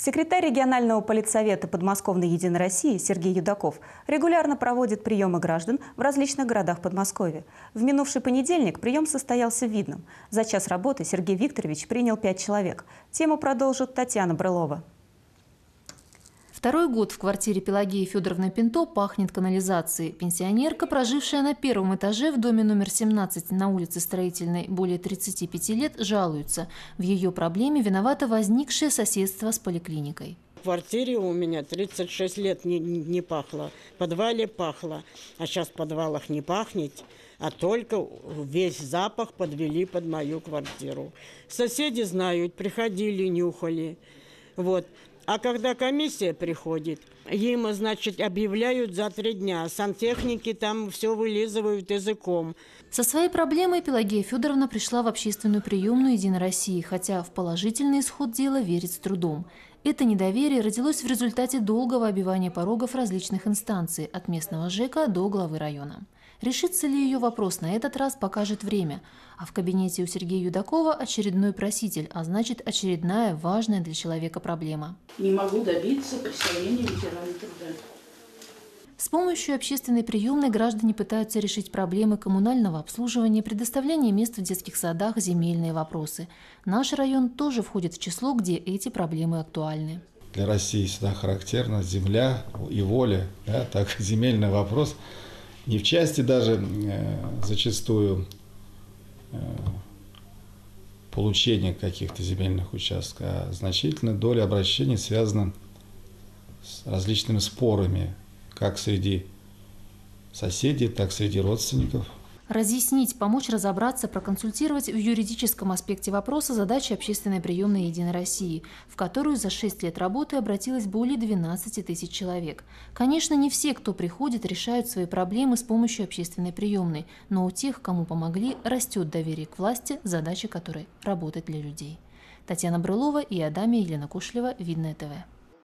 Секретарь регионального политсовета подмосковной «Единой России» Сергей Юдаков регулярно проводит приемы граждан в различных городах Подмосковья. В минувший понедельник прием состоялся в Видном. За час работы Сергей Викторович принял 5 человек. Тему продолжит Татьяна Брылова. Второй год в квартире Пелагеи Федоровны Пинто пахнет канализацией. Пенсионерка, прожившая на первом этаже в доме номер 17 на улице Строительной более 35 лет, жалуется. В ее проблеме виновато возникшее соседство с поликлиникой. В квартире у меня 36 лет не пахло, в подвале пахло, а сейчас в подвалах не пахнет, а только весь запах подвели под мою квартиру. Соседи знают, приходили, нюхали, вот. А когда комиссия приходит, им, значит, объявляют за 3 дня. Сантехники там все вылизывают языком. Со своей проблемой Пелагея Федоровна пришла в общественную приемную «Единой России», хотя в положительный исход дела верит с трудом. Это недоверие родилось в результате долгого обивания порогов различных инстанций, от местного ЖЭКа до главы района. Решится ли ее вопрос на этот раз, покажет время. А в кабинете у Сергея Юдакова очередной проситель, а значит очередная важная для человека проблема. Не могу добиться присвоения ветерана труда. С помощью общественной приемной граждане пытаются решить проблемы коммунального обслуживания, предоставления мест в детских садах, земельные вопросы. Наш район тоже входит в число, где эти проблемы актуальны. Для России всегда характерна земля и воля, да, так земельный вопрос. Не в части даже зачастую получения каких-то земельных участков, а значительная доля обращений связана с различными спорами, как среди соседей, так и среди родственников. Разъяснить, помочь разобраться, проконсультировать в юридическом аспекте вопроса задача общественной приемной «Единой России», в которую за 6 лет работы обратилось более 12 тысяч человек. Конечно, не все, кто приходит, решают свои проблемы с помощью общественной приемной, но у тех, кому помогли, растет доверие к власти, задача которой – работать для людей. Татьяна Брылова и Елена Кушлева, Видное ТВ.